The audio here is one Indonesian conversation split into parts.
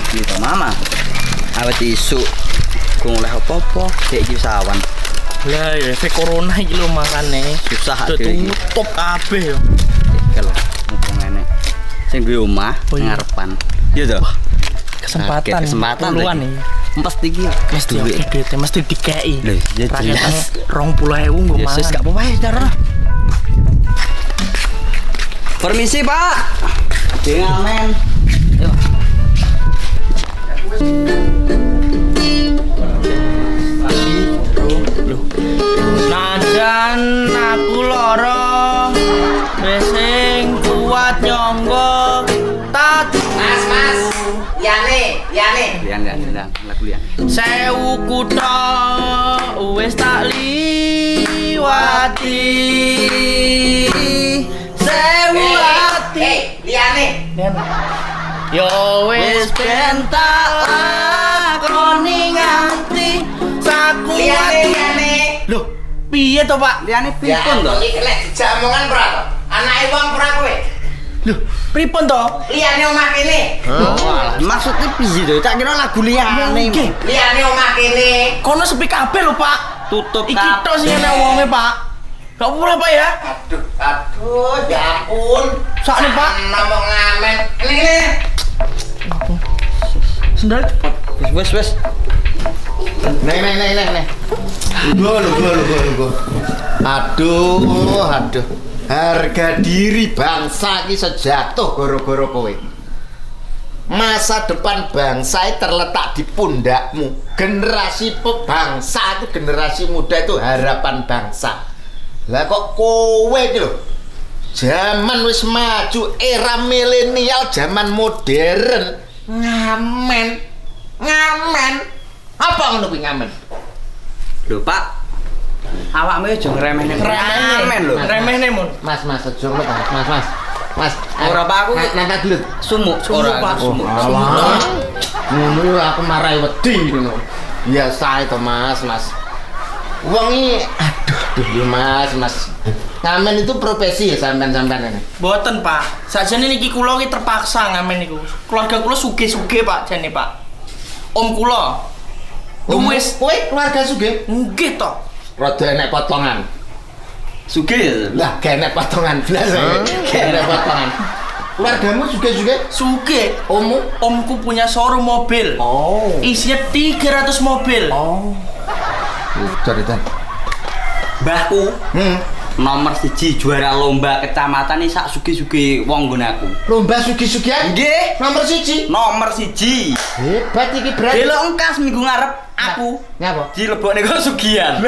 Iki to mama. Awet isuk ku oleh apa-apa dek iki sawan. Lah ya efek corona iki lho makane. Susah tutup kabeh yo. Kalau mumpung enek sing duwe omah ngarepan. Iya to. Kesempatan luan iki. Mesti iki mesti duit mesti dikeki. Lho, ya jelas 20.000 nggo mangan. Yes, gak apa-apa ya, Cara. Permisi, Pak. Ngamen. Yuk. Najan aku lara wis sing kuat nyonggo tat Mas Liane Lian lagu Lian. sewu kutha wis tak liwati sewu ati Liane yo wis ben tak lakoni nganti sakuwati lho piye to Pak Liane pripun to? iki lek dijamongan berapa anake wong ora kowe lho pripun to Liane omah kene Maksudnya piye to? Tak kira lagu Liane. Liane omah kene kono sepi kabeh lho Pak Tutup iki tok sing ana wonge Pak gak apa-apa Pak ya aduh ya ampun sakne Pak ngomong ngamen ini sendal Wes. Nih. Lugo. Aduh. Harga diri bangsa ki sejatuh gara-gara kowe. Masa depan bangsa terletak di pundakmu. Generasi bangsa itu generasi muda itu harapan bangsa. Lah kok kowe iki lho. Zaman wis maju, era milenial, zaman modern. Ngamen. Apa ngono kuwi ngamen? Lho, Pak. Awakmu aja ngremehne. Ngamen lho. remehne mun Mas, aja ngono, Mas. Mas, Ora Pak aku nang gelut. sumuk Pak sumuk. Alah. Ngono aku marahi wedi ngono. Biasa itu, Mas. Wong iki aduh, Mas. Ngamen itu profesi ya sampean-sampean ini. Boten Pak, sajane niki kula iki terpaksa ngamen niku. Keluarga kula sugih-sugih Pak jane Pak. Om kula. Wis Kowe keluarga sugih? nggih to. Rada enek potongan. Sugih ya? Lah, gak enek potongan blas. Gak enek potongan. Keluargamu sugih-sugih? Sugih. Ommu? Omku punya showroom mobil. Oh. Isinya 300 mobil. Oh. Caritan. Mbahku nomor 1 juara lomba kecamatan ini sak sugih-sugih wong nggon aku. Lomba sugih-sugihan? Nggih, Nomor 1. nomor 1. Hebat iki berarti. Delok engkas minggu ngarep aku Ngapa? dilebokne kok sugihan.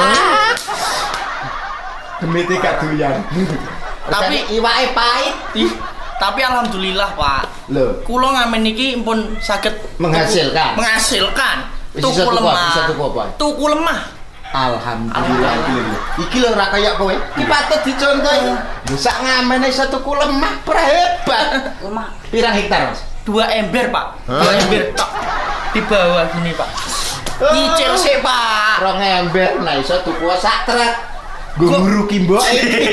Demi tiga doyan. Tapi iwake pahit. Tapi alhamdulillah Pak. Lho, Kula ngamen niki pun saged menghasilkan. Tuku lemah. Tuku lemah. Alhamdulillah iki lho ora kaya kowe. Iki patut dicontoh iki. Lho sak ngamene iso tuku lemah hebat. Lemah Pirang hektar, Mas? 2 ember Pak. 2 ember tok. Di bawah gini Pak. Nyicil sih Pak. 2 ember nah iso tuku sak truk. Nggo nguruki mboke.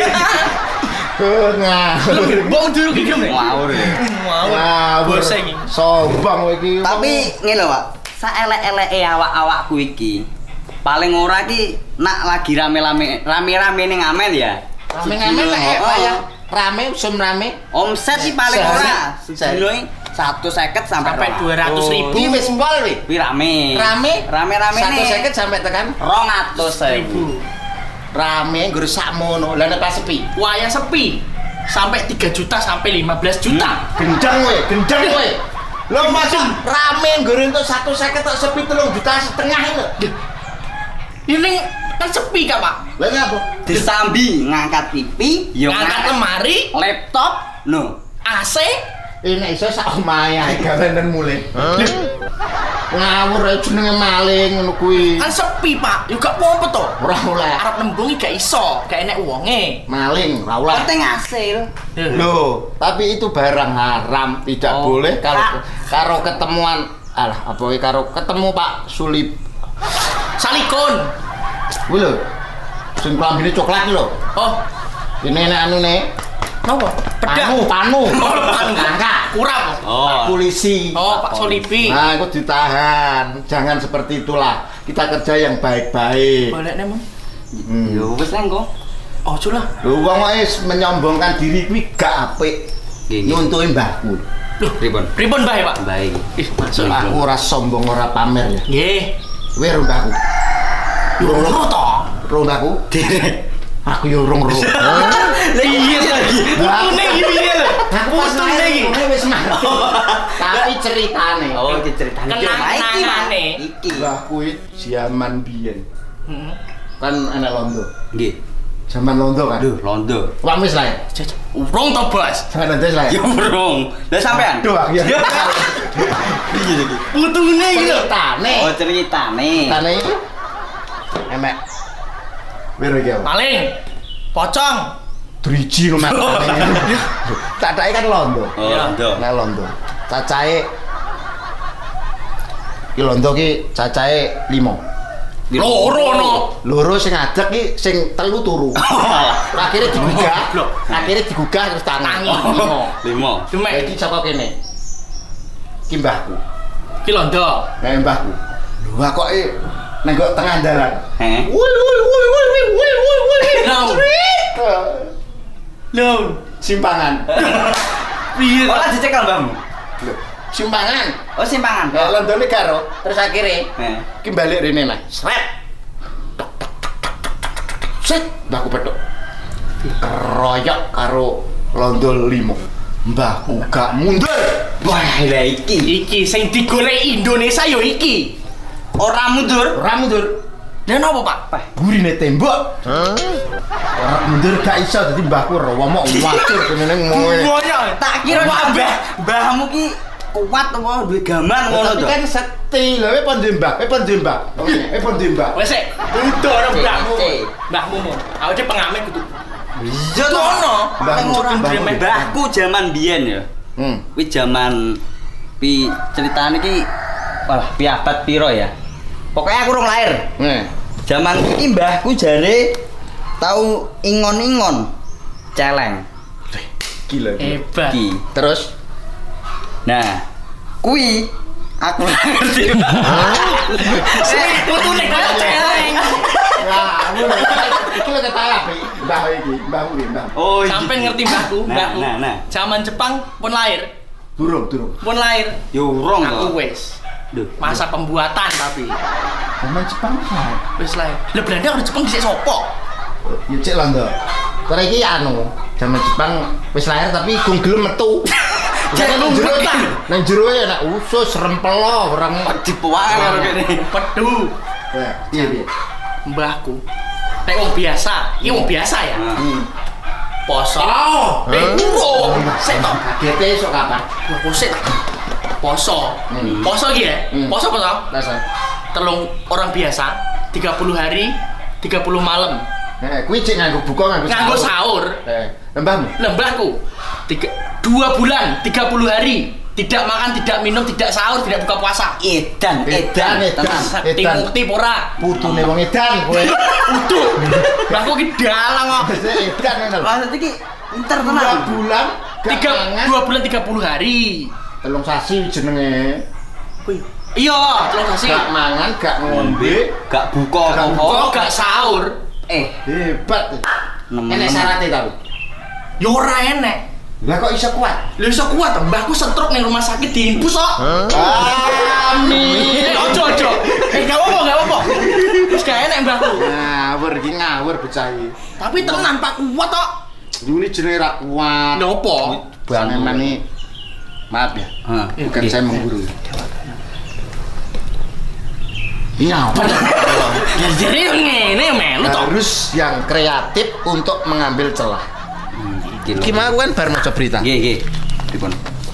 Ngawur. Bong dulu iki gem. ngawur ya. Ngawur. Bos iki. Sombong kowe iki. Tapi ngene lho, Pak. Saelek-eleke awak-awakku iki paling ora ki nak lagi rame-rame ning ngamen ya. Rame-rame lek apa ya? Rame usum rame. Omset sih paling ora. Sedino 150 sampai 200.000. Iki wis pol wi. Wi rame. Rame-rame nih. 150 sampai tekan 200.000. rame nggur sakmono. Lah nek pas sepi. Wayang sepi sampai 3 juta sampai 15 juta. Gendeng kowe. Lho masuk rame nggur entuk 150 tok sepi 3,5 juta lho. Ini kan sepi Kak Pak. Lah ngapa? Disambi ngangkat TV, yo Ngangkat lemari, laptop, no. AC. Ini iso sak omahe ae gawean mulai. Ngawur ae jenenge maling ngono kuwi. Kan sepi Pak. Yo gak apa-apa to. Ora oleh. Arep nembung gak iso, gak enek wonge. Maling, ora oleh. Penting hasil. Loh, tapi itu barang haram, tidak boleh karo ketemuan apa karo ketemu Pak Sulip. Salikun. Kuwi lho. Sing klambine coklat lho. Oh, Ini nek anune. napa? Pedak. Panu. Panu. Kurang. Oh. Pak polisi. Oh, Pak Solibi. Nah, aku ditahan. Jangan seperti itulah. Kita kerja yang baik-baik. Balik emang. Yo wis nang kok. Ojo lah. Lho wong wis menyombongkan diri kuwi gak apik. Nggih. Nyuntuhi mbahku. Loh, pripun? Pripun bae, Pak? Baik. Ih, masuk. Aku ora sombong ora pamer ya. Nggih. Kowe ro mbahku. Yo ora to. Ro mbahku. Aku yo urung ro. Lah iya lagi. Putune iki piye lho? Aku wis Putune iki. wis mati. Tapi ceritane. Oh, iki ceritane. Kenang-kenangane. Iki. Lah kuwi zaman biyen. Heeh. Kan enek londo. Nggih. Zaman londo kan. Aduh, londo. Wak wis lah. Urung to, Bos. Zaman londo lah. Ya burung. Lah sampean? Aduh, ya. Iya iki. Putune iki lho. Ceritane. Oh, ceritane. Ceritane iki emek. Wiro iki. Maling. Pocong. Driji ngono. Cacake kan londo. Oh, londo. Nek londo. Cacahe iki londo ki cacahe 5. Loro no. Loro sing ngadeg ki sing telu turu. Akhirnya digugah. Akhirnya digugah terus tangi. 5. 5. Cuma Iki saka kene. Ki mbahku. iki londo. Nek mbahku. Lho kok nang tengah dalan. Heh. Wul. Lho. Lho. Simpangan. Piye? Ora dicekel mbahmu. Lho, simpangan. Oh, simpangan. Ya londone karo. Terus akhirnya Heh. ki balik rene lah. Sret. Set, mbahku petuk. Keroyok karo londo 5. Mbahku gak mundur. Wah, lah iki. Iki sing digoleki Indonesia yo iki. Ora mundur. Ora mundur. Lah napa, Pak? Burine tembok. Ora mundur gak iso dadi mbahku romo wacur kene ngomong. Semuanya. Tak kira mbahmu ki kuat apa duwe gaman ngono Tapi to. kan sekti lho, pon mbah, pon mbah. Pon mbah. Wes sik, udo ora mbahmu. Cek. Mbahmu mon. Awake pengamen kudu. Iya to. Ono. Paling ora Mbahmu. mbahku jaman biyen ya. Kuwi jaman ceritane ki wah pi abad piro ya. Pokoknya aku urung lahir. Jaman iki mbahku jare tau ingon-ingon celeng. Gila. Hebat. Iki. Terus Nah, kuwi aku ora ngerti. Sing putune kaya celeng. Lah, iki lho kata apa? Mbah iki, mbahku iki, mbah. Oh, Sampai ngerti mbahku, mbahku. Nah. Zaman Jepang pun lahir. Durung. Pun lahir. Yo urung Aku to. wis. Duh, Masa pembuatan tapi Zaman Jepang kan. wis lahir. Lah Belanda orang Jepang dhisik sopo? Ya cek londo. Karena iki anu, zaman Jepang wis lahir tapi gung gelem metu. Jadi nang jero betah. nang jero ya nek usus rempelo orang dipuake karo kene. Pedu. Iya. Mbahku. Nek wong biasa, iki wong biasa ya. Poso. Urung. Sik to. Kagete esuk kapan? Wah, poso ta. Poso. Poso iki ya. Poso apa to? Rasa. Telung orang biasa 30 hari 30 malam Kuwi cek nganggo buka nganggo sahur. Mbahmu. Lembahku 2 bulan 30 hari tidak makan, tidak minum, tidak sahur, tidak buka puasa. Edan. Sakti mukti pora. Putune wong edan kowe. Uduh. Mbahku ki dalang kok. Edan ngono lho. Maksud iki pinter 2 tenan. bulan 2 bulan 30 hari. telung sasi jenenge. Iya, telung sasi. Gak mangan, gak ngombe, Gak buka Gak apa. Kok gak sahur? hebat. Nemen. Enek syaratnya tau. Ya ora enek. Lah kok iso kuat? Lha iso kuat, mbahku stroke ning rumah sakit diinfus kok. Amin. Ojo. Gak apa-apa. Wis gak enek mbahku. Ngawur iki ngawur bocah iki. Tapi tenan Pak kuat kok. Ini jenenge ra kuat. Nopo? Bangeman nih. Maaf ya. Bukan saya mengguru. Iya, Jadi ngene melu to. harus yang kreatif untuk mengambil celah. Gimana kan bar maca berita? Nggih. Dipun.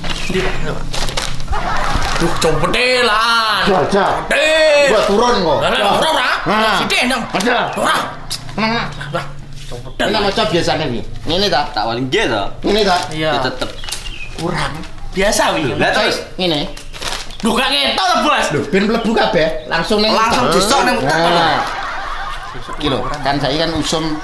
Duh, copetelan. Aja. Deh. Gua turun kok. Ora. Nah. Sithik nang. Ada. Ora. Nah, Wah, ini copetelan. maca biasanya nih. Ini ta? Tak wali nggih to. Ini ta? Iya. Ya tetep. Kurang. Biasa wi. Lah terus Ini. Duh gak ngetok to, Bos. Loh, ben mlebu kabeh, langsung ning Langsung disok ning utek kok. Nah. Iki lho, kan saya kan usum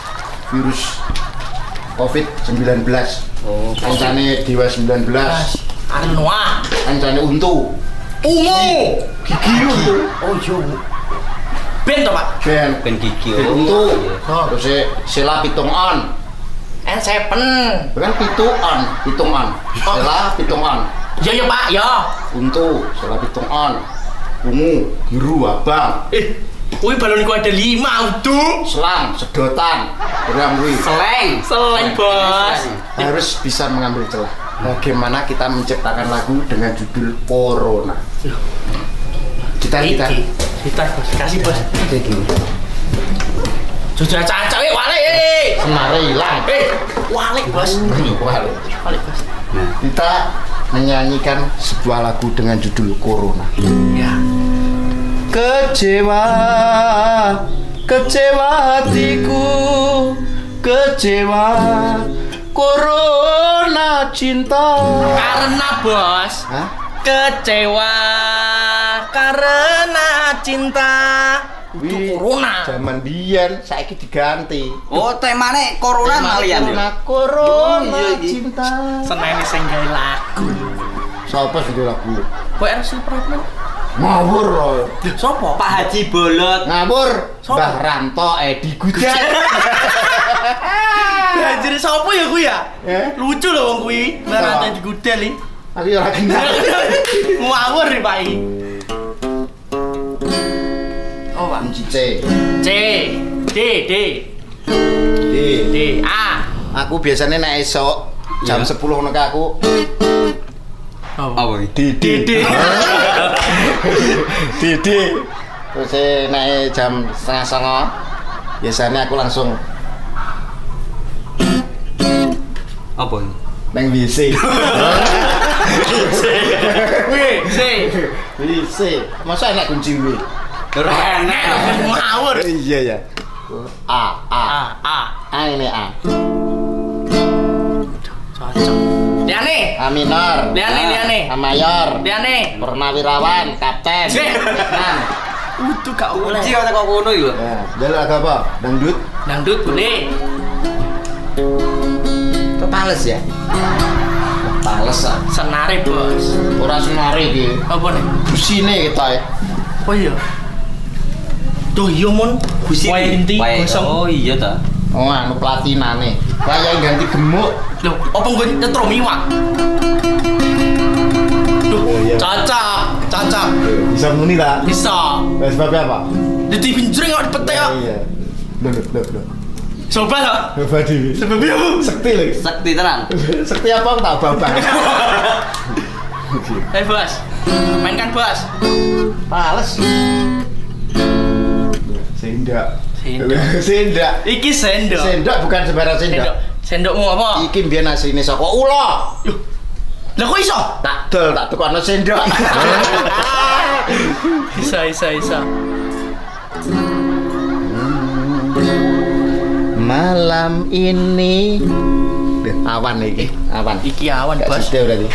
virus COVID-19. Oh, Kancane Dewa 19. Arep noah. Kancane untu. Ungu. Gigi untu. Oh iya. Ben to, Pak. Ben gigi. Ben untu. Terus sila pitung on. N7. Bukan pitung on. Sila pitung on. Ya Pak, ya. Untu, sila pitung on. Ungu, biru, abang. Kuwi balon iku ada 5 untuk Selang, sedotan. Berang kuwi. Seleng, Bos. Harus bisa mengambil celah. Bagaimana kita menciptakan lagu dengan judul Corona? Kita Bos. Kasih, Bos. Oke, gini. Sudah cancak wale. Senare hilang. Wale, Bos. Wale, Bos. Nah, kita menyanyikan sebuah lagu dengan judul Corona. Ya. Kecewa hatiku, kecewa Corona cinta. Karena Bos. Hah? Kecewa karena cinta. Itu Corona. Zaman biyen saiki diganti. Oh, temane corona malian ya. Corona cinta. Seneng sing gawe lagu. Sopo sing lagu? Kok RC Pratman? Ngawur loh. Sopo? Pak Haji Bolot. Ngawur. Sopo? Mbah Ranto Edi Gudan. Anjir sopo ya kuwi ya? Lucu loh wong kuwi. Sopo? Barang di gudel iki. Aku ora kenal. Ngawur nih Pak iki. Oh, Pak. Kunci C. C. D. A. Aku biasanya nek esok jam 10 ngono ke aku. Apa iki? D. Didi. Terus nek jam 8:30 biasanya aku langsung Apa iki? nang WC. WC. Masa enak kunci W? Ora enak. Ngawur. Iya ya. A ini A. Cocok. Liane. A minor. Liane. A mayor. Liane. Purnawirawan, kapten. Nah, Utuh gak oleh. Kunci kok ngono iki lho. ya, jalur agak apa? Dangdut. Dangdut boleh. Kepales ya. Kepales ah. Senare, Bos. Ora senare iki. Apa nih? Busine kita ya. Oh iya. Tuh iya mon. Wae inti gosong. Oh iya ta. Oh, anu platinane. Kayak ganti gemuk. Loh, apa nggo nyetrum iwak? Duh, iya. cocok. Bisa muni ta? Bisa. Sebabnya apa? Jadi pinjring kok dipetek kok. Iya. Loh. Coba loh. Coba di. Sebabnya apa? Sekti lho. Sakti tenan. Sekti apa tak babak. Hei Bos. Mainkan Bos. Pales. Sendak. Sendok. Sendak. Iki sendok. Sendok bukan sembarang sendok. Sendokmu apa? Iki mbiyen asline saka ula. Lah kok iso? Tak dol, tak tukokno sendok. Bisa. Malam ini awan iki, awan. Iki awan, Gak Bos. sida berarti.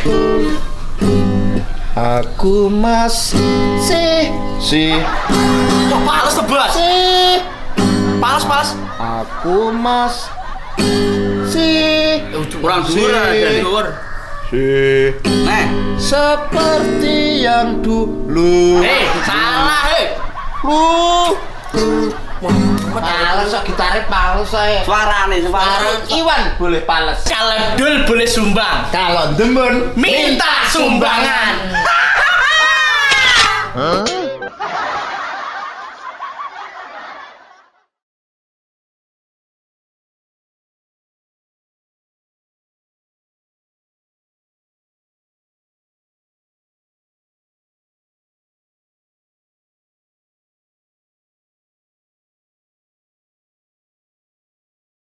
Aku masih Kok pales tuh, Bos? Pales. Aku masih Kurang dhuwur aja Dhuwur. Nah, seperti yang dulu. Salah, Pales kok gitare pales ae. suarane. Iwan boleh pales. Kalau dul boleh sumbang. Kalau demen Minta sumbangan.